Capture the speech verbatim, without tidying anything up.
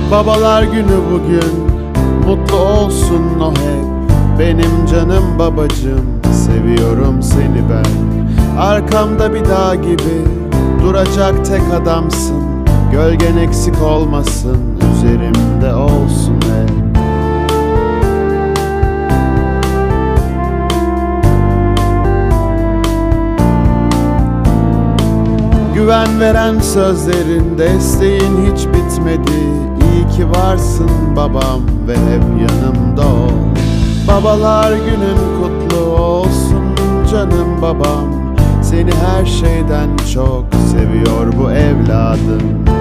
Babalar günü bugün, mutlu olsun o hep. Benim canım babacığım, seviyorum seni ben. Arkamda bir dağ gibi duracak tek adamsın. Gölgen eksik olmasın, üzerimde olsun hep. Güven veren sözlerin, desteğin hiç bitmedi. İyi ki varsın babam ve hep yanımda ol. Babalar günün kutlu olsun canım babam. Seni her şeyden çok seviyor bu evladım.